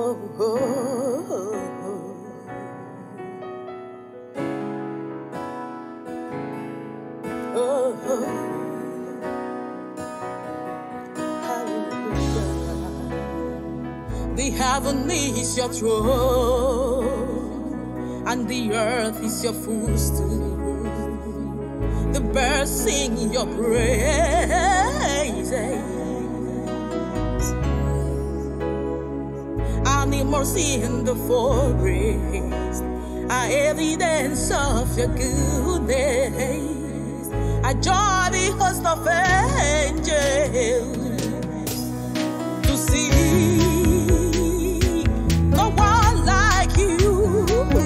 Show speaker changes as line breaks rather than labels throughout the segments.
oh, hallelujah. The heaven is your throne, and the earth is your footstool. The birds sing your praises. Animals in the forest are evidence of your goodness. I join the host of angels to see no one like you,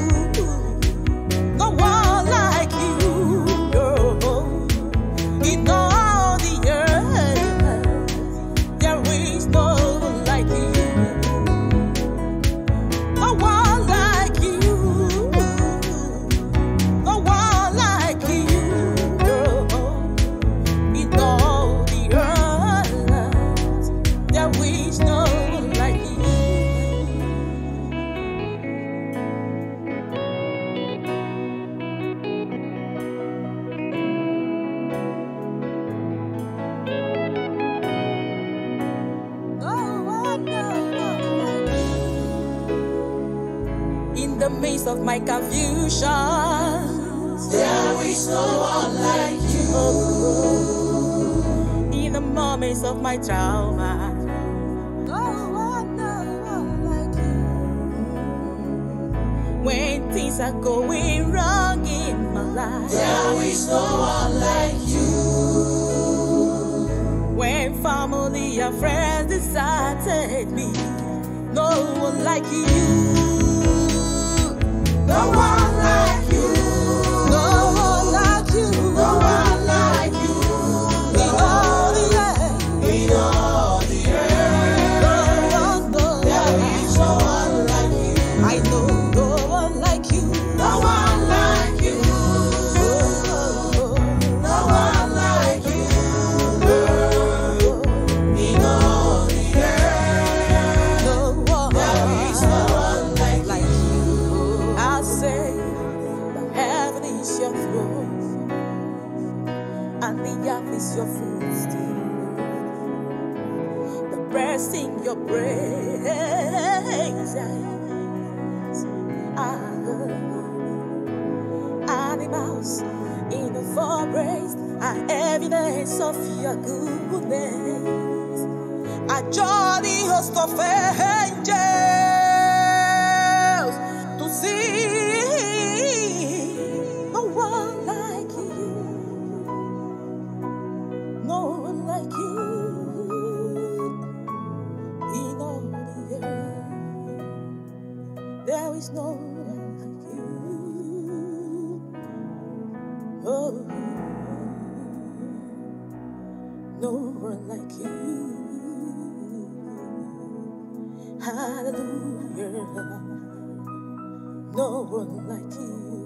no one like you, no. In all the earth, there is no one like you. In the midst of my confusion,
there is no one like you.
In the moments of my trauma,
no one like you.
when things are going wrong in my life,
there is no one like you.
When family and friends deserted me, no one like you.
No one like you.
No one like you.
No one like you.
In all the earth.
In all the earth. There is no one like you.
I know no one like you.
No one like you. No one like you. In all the earth.
No one.
There is no one like you.
I say, the heaven is your throne, and the earth is your footstool. The birds sing your praises. Animals in the forest are evidence of your goodness. I join the host of angels to see no one like you, no one like you. In all the earth, there is no one like you. Oh, no one like you. Hallelujah. No one like you.